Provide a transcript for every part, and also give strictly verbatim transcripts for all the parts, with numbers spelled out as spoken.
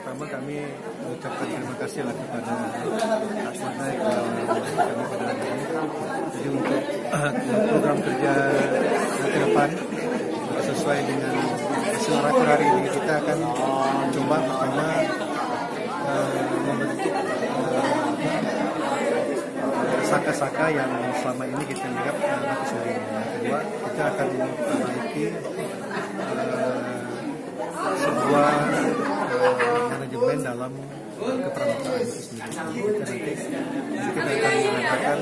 pertama kami mengucapkan terima kasih lah kepada Asmana yang kami pada hari ini. Jadi untuk program kerja ke depan sesuai dengan hasil rakor hari ini, kita akan coba pertama uh, membentuk saka-saka uh, yang selama ini kita lihat uh, kesulitan. Yang kedua, kita akan memperbaiki uh, sebuah uh, manajemen dalam keperawatan itu sendiri. Jadi kita nanti kita akan mengadakan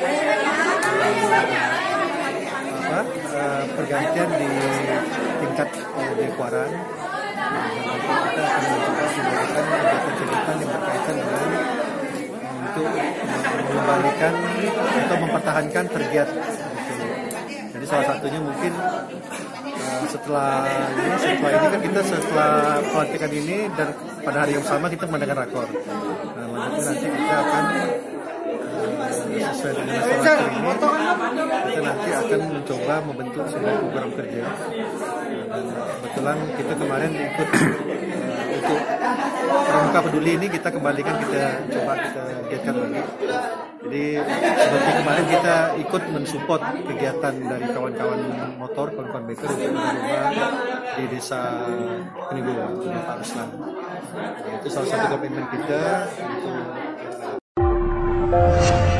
uh, apa, uh, pergantian di tingkat uh, di Kuaran. Kita akan mencoba melakukan kegiatan-kegiatan yang berkaitan dengan untuk mengembalikan atau mempertahankan tergiat. Jadi salah satunya mungkin uh, setelah ini, setelah ini kan kita setelah pelantikan ini dan pada hari yang sama kita mengadakan rakor. Nah, nanti kita akan uh, sesuai dengan hasil rakor ini, kita nanti akan mencoba membentuk sebuah program kerja. Dan kebetulan kita kemarin ikut uh, untuk Pramuka Peduli ini kita kembalikan, kita coba kita giatkan lagi. Jadi seperti kemarin kita ikut mensupport kegiatan dari kawan-kawan motor, kawan-kawan biker untuk berubah di desa Peninggalan Pak Ruslan. Itu salah satu komitmen kita untuk